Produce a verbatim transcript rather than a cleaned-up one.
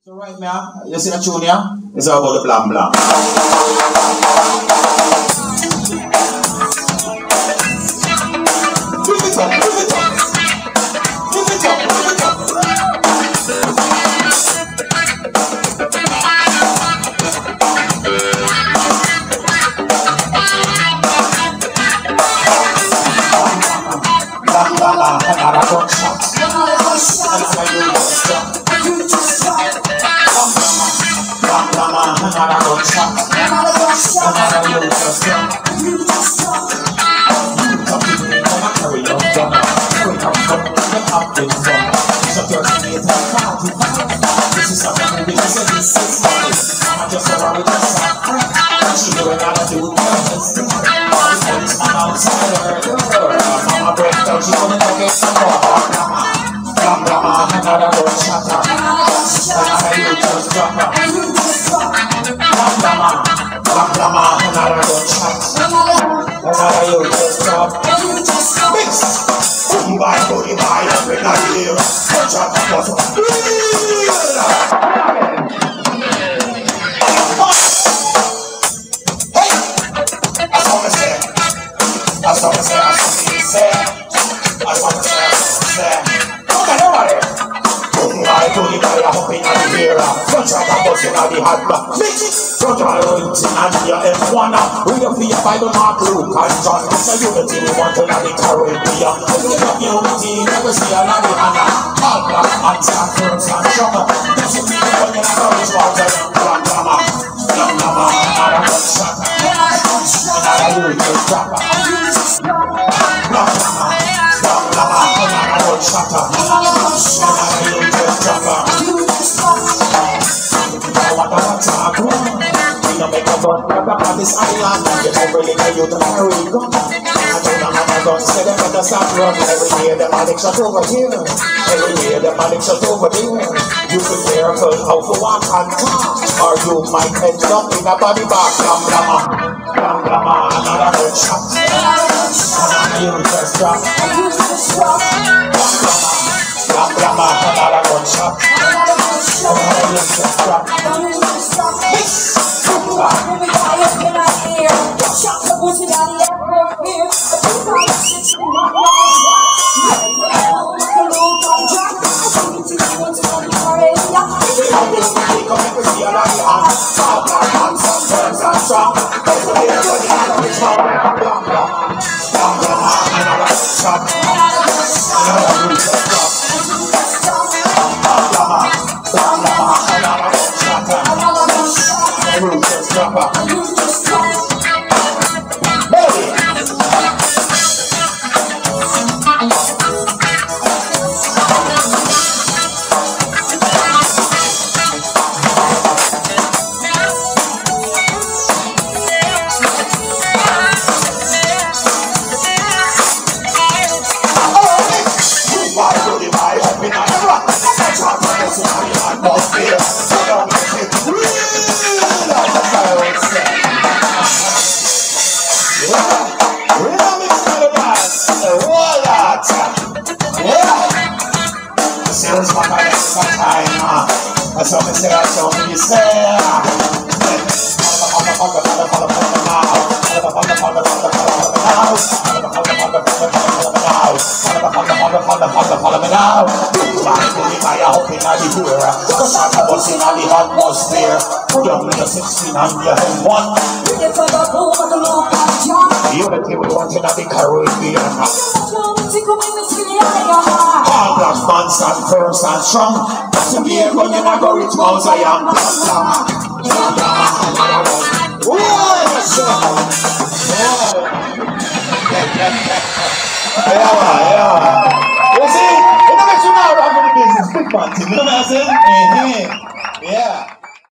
So right now, you see the tune here? It's all about the blam blam. Move it up, move it up. Move it up, move it up. Blam blam, another gunshot. Another gunshot. Another gunshot, another gunshot, another you just drop, you just drop. You come to me, come and carry your gun. Wake up, come, get up in front. Shut your feet and party. This is something we movie, this is this is money. I just saw her with a sock. And she knew I gotta do it. All the police man outside her door. Mama break down, she couldn't get some more. Blam blam, another gunshot, another you just drop. Blam blam, another gunshot, another you just drop. Mix, boom by booty by up in the air. Gunshot, gunshot. Hey, that's what I say. That's what I say. That's what I say. That's what I say. That's what I say. Come on, everybody. Boom by booty by up in the air. Gunshot, gunshot, the hot block. Mix. Front of routine and your F one. We don't fear by the Mark, Luke and John. It's a unity we want to know the Caribbean. If we have unity, never see another Anna. All black and stand first and strong. Doesn't mean when you're not always water. Blam blam, blam blam, another gunshot. Another you just drop. Blam blam, blam blam, another gunshot. Another you just drop. What the what's up? We don't make a gun grab up on this island. You don't really know you to carry a gun. I don't know how my gun say them better stop run. Every year the manic shot over here. Every year the manic shot over there. You be careful how to walk and talk, or you might end up in a body bag. Blam blam, blam blam, another gunshot. Another you just drop. Blam blam, blam blam, another gunshot. Another you just drop. That's what I say, that's what you say. Follow me now. I hope in the ear. Because I'm a boss in the atmosphere. Young nigga sixteen and you have one. Unity we want in the Caribbean. All black man stand first and strong. To be a gun, you're not going to reach Mount Zion. Yeah, yeah. You see, it makes you know I'm going to business. Big man, you know what I'm saying? Yeah.